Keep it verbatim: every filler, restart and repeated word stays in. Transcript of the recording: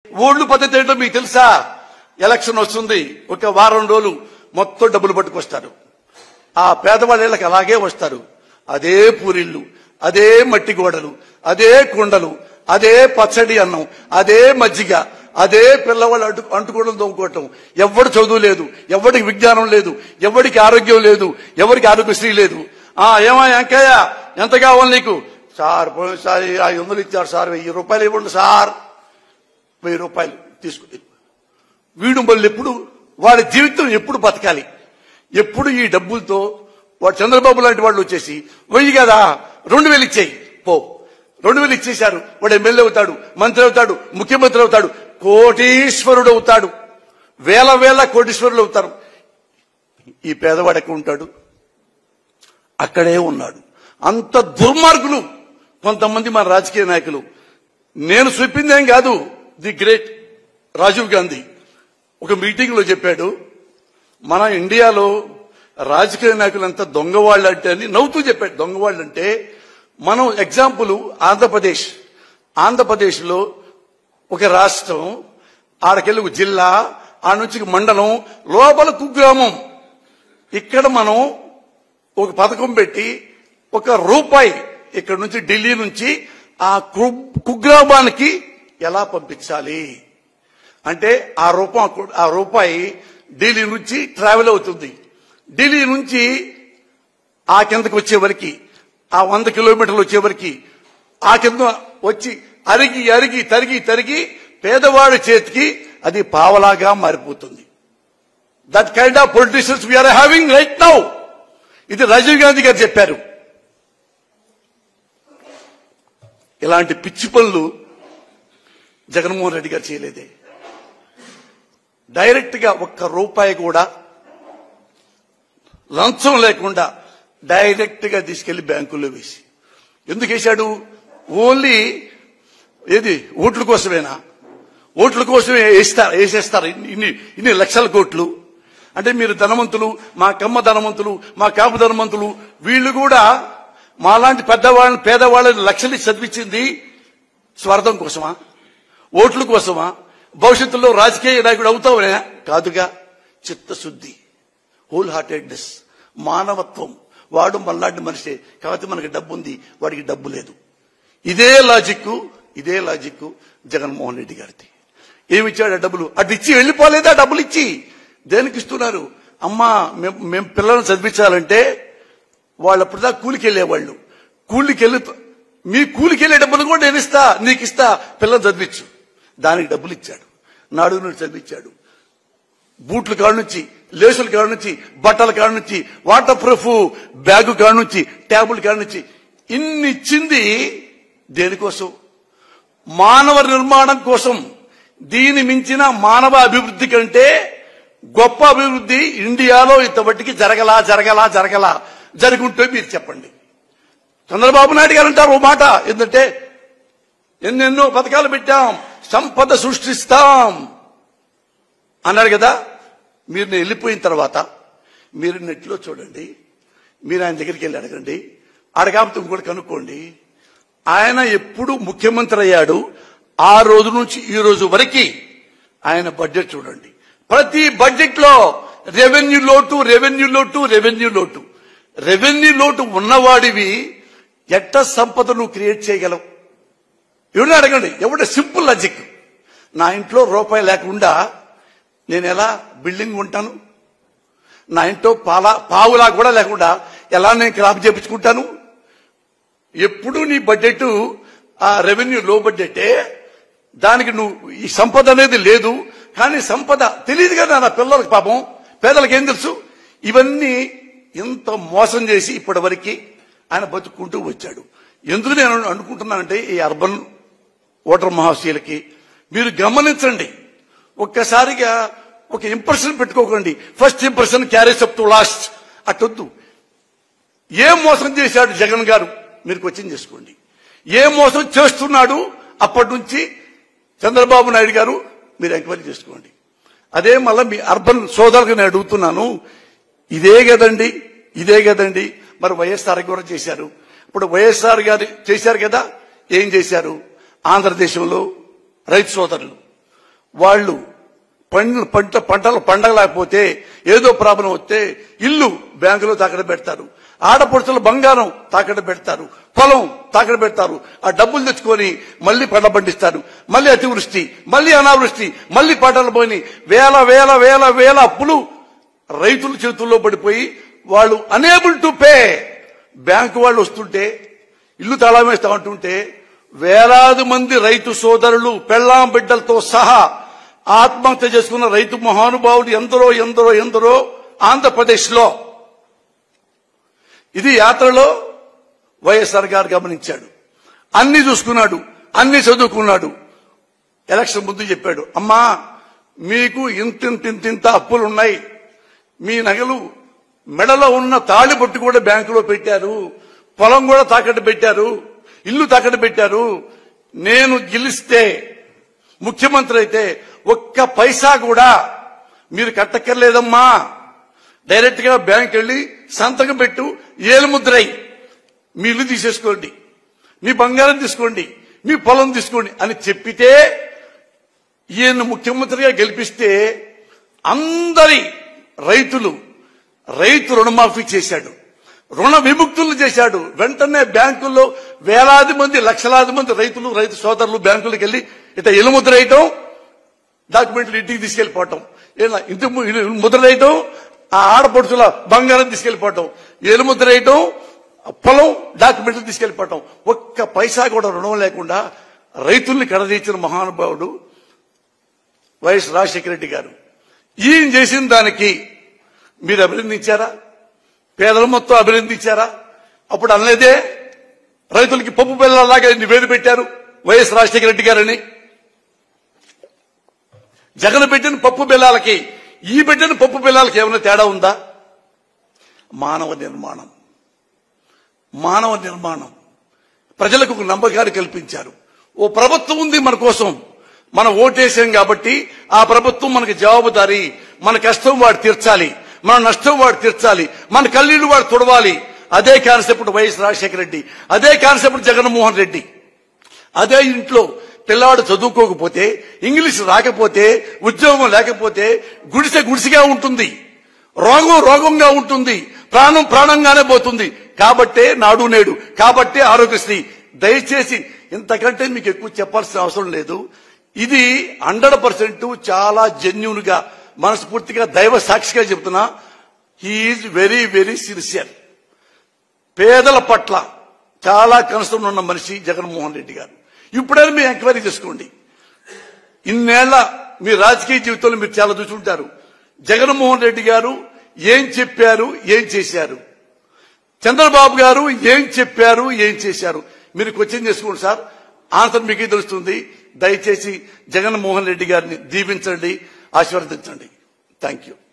ఓళ్ళు పద్ధతి ఏంటో మీకు తెలుసా? ఎలక్షన్ వస్తుంది, ఒక వారం రోజులు మొత్తం డబ్బులు పట్టుకొస్తారు. ఆ పేదవాళ్ళ ఇళ్ళకి అలాగే వస్తారు. అదే పూరిళ్ళు, అదే మట్టి గోడలు, అదే కుండలు, అదే పచ్చడి అన్నం, అదే మజ్జిగ, అదే పిల్లవాళ్ళు అంటు అంటుకోవడం తోముకోవటం. ఎవడు చదువు లేదు, ఎవరికి విజ్ఞానం లేదు, ఎవరికి ఆరోగ్యం లేదు, ఎవరికి ఆరోగ్యశ్రీ లేదు. ఆ ఏమా వెంకయ్య ఎంత కావాలి నీకు? సార్ పోయినసారి ఐదు వందలు ఇచ్చారు సార్, వెయ్యి రూపాయలు ఇవ్వండి సార్. వెయ్యి రూపాయలు తీసుకుని వీడు మళ్ళీ ఎప్పుడు వాడి జీవితం ఎప్పుడు బతకాలి? ఎప్పుడు ఈ డబ్బులతో వాడు చంద్రబాబు లాంటి వాళ్ళు వచ్చేసి వెయ్యి కదా రెండు వేలు ఇచ్చేయి పో, రెండు వేలు ఇచ్చేశారు. వాడు ఎమ్మెల్యే అవుతాడు, మంత్రి అవుతాడు, ముఖ్యమంత్రి అవుతాడు, కోటీశ్వరుడు అవుతాడు, వేల వేల కోటీశ్వరులు అవుతారు. ఈ పేదవాడు ఎక్కడ ఉంటాడు? అక్కడే ఉన్నాడు. అంత దుర్మార్గులు కొంతమంది మన రాజకీయ నాయకులు. నేను చెప్పిందేం కాదు, ది గ్రేట్ రాజీవ్ గాంధీ ఒక మీటింగ్ లో చెప్పాడు, మన ఇండియాలో రాజకీయ నాయకులు అంతా దొంగవాళ్ళు అంటే అని నవ్వుతూ చెప్పాడు. దొంగవాళ్ళు అంటే మనం ఎగ్జాంపుల్ ఆంధ్రప్రదేశ్ ఆంధ్రప్రదేశ్ లో ఒక రాష్ట్రం, ఆడకెళ్ళి ఒక జిల్లా, ఆ నుంచి మండలం, లోపల కుగ్రామం. ఇక్కడ మనం ఒక పథకం పెట్టి ఒక రూపాయి ఇక్కడ నుంచి ఢిల్లీ నుంచి ఆ కుగ్రామానికి ఎలా పంపించాలి అంటే ఆ రూపాయి ఆ రూపాయి ఢిల్లీ నుంచి ట్రావెల్ అవుతుంది. ఢిల్లీ నుంచి ఆ కిందకి వచ్చే వరకు, ఆ వంద కిలోమీటర్లు వచ్చే వరకు ఆ కింద వచ్చి అరిగి అరిగి తరిగి తరిగి పేదవాడి చేతికి అది పావలాగా మారిపోతుంది. That kind of politicians we are having right now. ఇది రాజీవ్ గాంధీ గారు చెప్పారు. ఇలాంటి పిచ్చి పనులు జగన్మోహన్ రెడ్డి గారు చేయలేదే. డైరెక్ట్ గా ఒక్క రూపాయి కూడా లంచం లేకుండా డైరెక్ట్ గా తీసుకెళ్లి బ్యాంకుల్లో వేసి, ఎందుకు వేశాడు? ఓన్లీ ఏది ఓట్ల కోసమేనా? ఓట్ల కోసమే వేస్తారు వేసేస్తారు ఇన్ని ఇన్ని లక్షల కోట్లు. అంటే మీరు ధనవంతులు, మా కమ్మ ధనవంతులు, మా కాపు ధనవంతులు, వీళ్ళు కూడా మాలాంటి పెద్దవాళ్ళని పేదవాళ్ళని లక్షలు చదివించింది స్వార్థం కోసమా? ఓట్ల కోసమా? భవిష్యత్తులో రాజకీయ నాయకుడు అవుతావనే కాదుగా. చిత్తశుద్ధి, హోల్ హార్టెడ్నెస్, మానవత్వం. వాడు మనలాంటి మనిషే, కాబట్టి మనకి డబ్బు ఉంది, వాడికి డబ్బు లేదు. ఇదే లాజిక్ ఇదే లాజిక్ జగన్మోహన్ రెడ్డి గారిది. ఏమిచ్చాడు ఆ డబ్బులు? అటు ఇచ్చి వెళ్ళిపోలేదా? డబ్బులు ఇచ్చి దేనికి ఇస్తున్నారు? అమ్మా మేము పిల్లల్ని చదివించాలంటే వాళ్ళు అప్పుడుదా కూలికి వెళ్ళేవాళ్ళు. కూలికి వెళ్ళి మీ కూలికి వెళ్ళే డబ్బులు కూడా నేను ఇస్తా, నీకు ఇస్తా, పిల్లలు చదివించు. దానికి డబ్బులు ఇచ్చాడు. నాడు నుండి చదివించాడు. బూట్ల కాడ నుంచి, లేసుల కాడ నుంచి, బట్టల కాడ నుంచి, వాటర్ ప్రూఫ్ బ్యాగు కాడ నుంచి, ట్యాబుల్ కాడ నుంచి ఇన్ని ఇచ్చింది దేనికోసం? మానవ నిర్మాణం కోసం. దీని మించిన మానవ అభివృద్ధి కంటే గొప్ప అభివృద్ధి ఇండియాలో ఇంతవరకు జరగలా జరగలా జరగలా జరుగుంటే మీరు చెప్పండి. చంద్రబాబు నాయుడు గారు అంటారు ఓ మాట, ఏంటంటే ఎన్నెన్నో పథకాలు పెట్టాం, సంపద సృష్టిస్తాం అన్నాడు కదా. మీరు నేను వెళ్ళిపోయిన తర్వాత మీరు నెట్లో చూడండి, మీరు ఆయన దగ్గరికి వెళ్ళి అడగండి, అడగాపితే ఇంకోటి కనుక్కోండి. ఆయన ఎప్పుడు ముఖ్యమంత్రి అయ్యాడు ఆ రోజు నుంచి ఈ రోజు వరకు ఆయన బడ్జెట్ చూడండి. ప్రతి బడ్జెట్ లో రెవెన్యూ లోటు రెవెన్యూ లోటు రెవెన్యూ లోటు రెవెన్యూ లోటు ఉన్నవాడివి ఎట్ట సంపద నువ్వు క్రియేట్ చేయగలవు? ఎవరిని అడగండి. ఎవడ సింపుల్ లాజిక్. నా ఇంట్లో రూపాయి లేకుండా నేను ఎలా బిల్డింగ్ ఉంటాను? నా ఇంట్లో పాలా పావులా కూడా లేకుండా ఎలా నేను క్రాప్ చేపించుకుంటాను? ఎప్పుడు నీ బడ్జెట్ ఆ రెవెన్యూ లో బడ్జెటే, దానికి నువ్వు ఈ సంపద అనేది లేదు. కానీ సంపద తెలియదు కదా నా పిల్లలకి, పాపం పేదలకు ఏం తెలుసు? ఇవన్నీ ఇంత మోసం చేసి ఇప్పటి వరకు ఆయన బతుక్కుంటూ వచ్చాడు. ఎందుకు నేను అనుకుంటున్నానంటే ఈ అర్బన్ ఓటర్ మహాశయులకి మీరు గమనించండి, ఒక్కసారిగా ఒక ఇంప్రెషన్ పెట్టుకోకండి. First impression carries up to last అట్టొద్దు. ఏం మోసం చేశాడు జగన్ గారు మీరు క్వశ్చన్ చేసుకోండి. ఏ మోసం చేస్తున్నాడు అప్పటి నుంచి చంద్రబాబు నాయుడు గారు మీరు ఎంక్వైరీ చేసుకోండి. అదే మళ్ళీ మీ అర్బన్ సోదరులకు నేను అడుగుతున్నాను, ఇదే కదండి ఇదే కదండి మరి వైఎస్ఆర్ కూడా చేశారు. ఇప్పుడు వైఎస్ఆర్ గారు చేశారు కదా, ఏం చేశారు? ఆంధ్రదేశంలో రైతు సోదరులు వాళ్ళు పంటలు పంట పంటలు పండగలేకపోతే ఏదో ప్రాబ్లం వస్తే ఇల్లు బ్యాంకులో తాకట్టు పెడతారు, ఆడపడుచుల బంగారం తాకట్టు పెడతారు, పొలం తాకట్టు పెడతారు. ఆ డబ్బులు తెచ్చుకొని మళ్లీ పంట పండిస్తారు. మళ్లీ అతివృష్టి, మళ్లీ అనావృష్టి, మళ్లీ పంటలు పోయి వేల వేల వేల వేల అప్పులు రైతుల చేతుల్లో పడిపోయి వాళ్ళు అనేబుల్ టు పే. బ్యాంకు వాళ్ళు వస్తుంటే ఇల్లు తాళం వేస్తా ఉంటుంటే వేలాది మంది రైతు సోదరులు పెళ్లాం బిడ్డలతో సహా ఆత్మహత్య చేసుకున్న రైతు మహానుభావుడు ఎందరో ఎందరో ఎందరో ఆంధ్రప్రదేశ్ లో. ఇది యాత్రలో వైఎస్ఆర్ గారు గమనించాడు, అన్ని చూసుకున్నాడు, అన్ని చదువుకున్నాడు. ఎలక్షన్ ముందు చెప్పాడు, అమ్మా మీకు ఇంతింతింతింత అప్పులున్నాయి, మీ నగలు మెడలో ఉన్న తాళి పట్టు కూడా బ్యాంకులో పెట్టారు, పొలం కూడా తాకట్టు పెట్టారు, ఇల్లు తాకట్టు పెట్టారు. నేను గెలిస్తే ముఖ్యమంత్రి అయితే ఒక్క పైసా కూడా మీరు కట్టక్కర్లేదమ్మా, డైరెక్ట్ గా బ్యాంక్ వెళ్లి సంతకం పెట్టు, ఏలుముద్రై మీ ఇల్లు తీసేసుకోండి, మీ బంగారం తీసుకోండి, మీ పొలం తీసుకోండి అని చెప్పితే ఈయన ముఖ్యమంత్రిగా గెలిపిస్తే అందరి రైతులు రైతు రుణమాఫీ చేశాడు, రుణ విముక్తులు చేశాడు. వెంటనే బ్యాంకుల్లో వేలాది మంది లక్షలాది మంది రైతులు రైతు సోదరులు బ్యాంకులకు వెళ్లి ఇట్లా ఎలుముద్ర వేయటం, డాక్యుమెంట్లు ఇంటికి తీసుకెళ్లిపోవటం, ఇంటి ముద్ర వేయటం, ఆ ఆడపడుచుల బంగారం తీసుకెళ్లిపోవటం, ఎలుముద్ర వేయటం, పొలం డాక్యుమెంట్లు తీసుకెళ్లిపోవటం. ఒక్క పైసా కూడా రుణం లేకుండా రైతుల్ని కడదీర్చిన మహానుభావుడు వైఎస్ రాజశేఖర రెడ్డి గారు. ఈయన చేసిన దానికి మీరు అభినందించారా? పేదల మొత్తం అభినందించారా? అప్పుడు అనలేదే రైతులకి పప్పు బెల్లలాగా నివేది పెట్టారు వైఎస్ రాజశేఖర రెడ్డి గారని. జగన్ పెట్టిన పప్పు బెల్లాలకి ఈ పెట్టిన పప్పు బెల్లాలకి ఏమైనా తేడా ఉందా? మానవ నిర్మాణం, మానవ నిర్మాణం ప్రజలకు ఒక నమ్మకాన్ని కల్పించారు. ఓ ప్రభుత్వం ఉంది మన కోసం, మనం ఓటేసాం కాబట్టి ఆ ప్రభుత్వం మనకి జవాబుదారీ, మన కష్టం వాడు తీర్చాలి, మన నష్టం వాడు తీర్చాలి, మన కన్నీళ్లు వాడు తుడవాలి. అదే కాన్సెప్ట్ వైఎస్ రాజశేఖర రెడ్డి, అదే కాన్సెప్ట్ జగన్మోహన్ రెడ్డి. అదే ఇంట్లో పిల్లాడు చదువుకోకపోతే, ఇంగ్లీష్ రాకపోతే, ఉద్యోగం లేకపోతే గుడిసె గుడిసిగా ఉంటుంది, రోగం రోగంగా ఉంటుంది, ప్రాణం ప్రాణంగానే పోతుంది. కాబట్టే నాడు నేడు, కాబట్టే ఆరోగ్యశ్రీ. దయచేసి ఇంతకంటే మీకు ఎక్కువ చెప్పాల్సిన అవసరం లేదు. ఇది హండ్రెడ్ పర్సెంట్ చాలా జెన్యూన్ గా మనస్ఫూర్తిగా దైవ సాక్షిగా చెప్తున్నా. He is very very sincere. పేదల పట్ల చాలా కనసం ఉన్న మనిషి జగన్మోహన్ రెడ్డి గారు. ఇప్పుడైనా మీరు ఎంక్వైరీ చేసుకోండి. ఇన్నేళ్ల మీ రాజకీయ జీవితంలో మీరు చాలా చూసుంటారు. జగన్మోహన్ రెడ్డి గారు ఏం చెప్పారు, ఏం చేశారు, చంద్రబాబు గారు ఏం చెప్పారు, ఏం చేశారు, మీరు క్వశ్చన్ చేసుకోండి సార్. ఆన్సర్ మీకే తెలుస్తుంది. దయచేసి జగన్మోహన్ రెడ్డి గారిని దీవించండి, ఆశీర్వదించండి. Thank you.